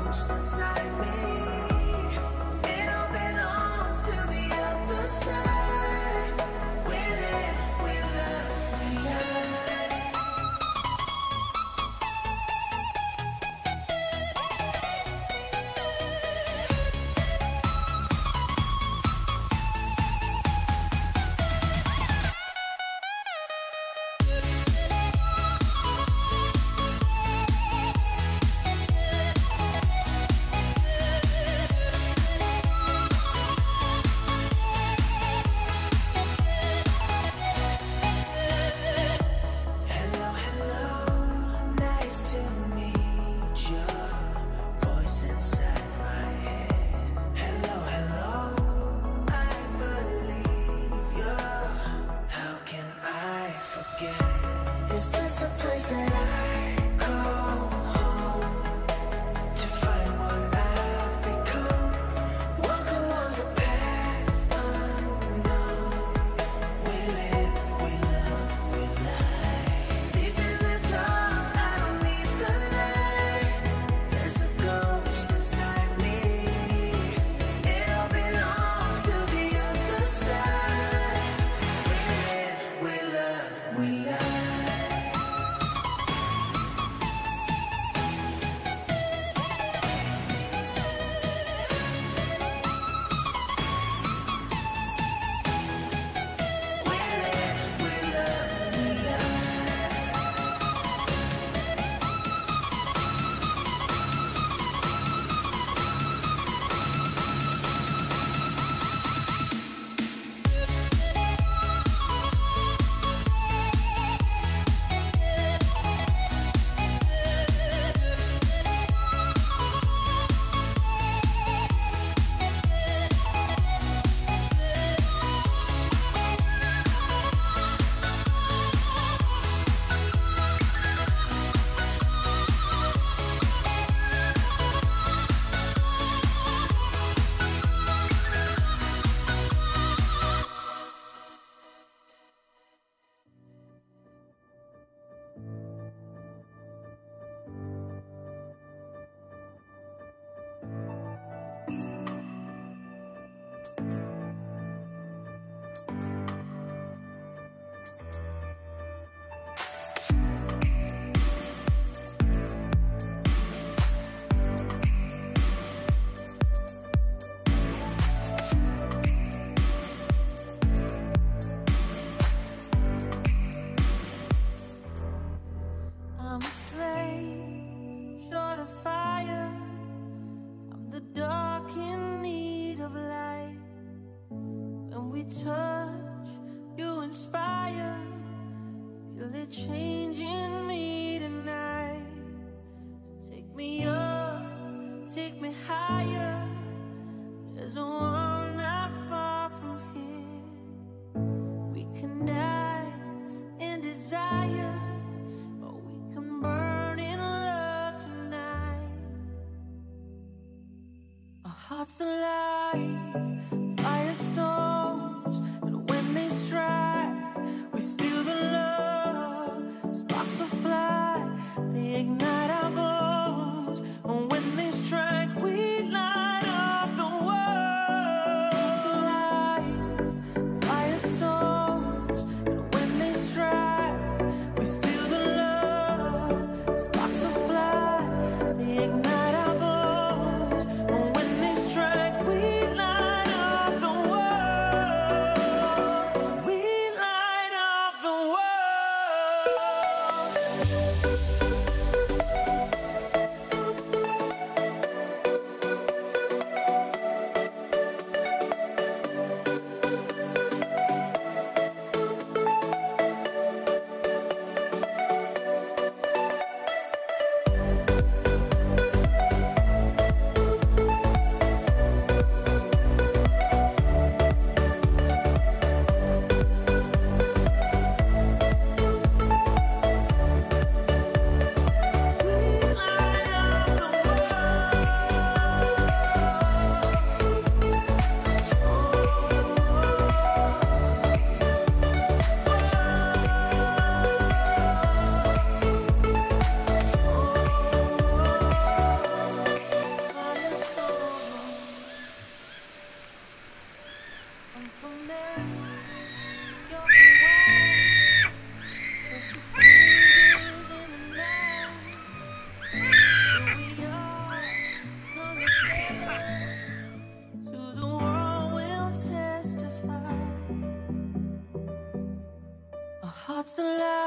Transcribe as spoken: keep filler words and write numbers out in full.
ghost inside me. It all belongs to the other side. We live, we love, we love. Is this a place that I call home to find what I've become? Walk along the path unknown. We live, we love, we lie. Deep in the dark, I don't need the light. There's a ghost inside me. It all belongs to the other side. We live, we love, we lie. I'm a flame, short of fire. I'm the dark in need of light. When we touch, you inspire. Feel it changing me tonight. So take me up, take me higher. There's a world not far from here. We can dance in desire. Burn in love tonight. Our hearts alive, firestorms, and when they strike, we feel the love. Sparks will fly, they ignite our bones. And when they strike, we light up the world. Hearts alive, firestorms, and when they strike, we feel the love. Sparks will fly, they ignite our bones. And when they strike, we light up. once alive.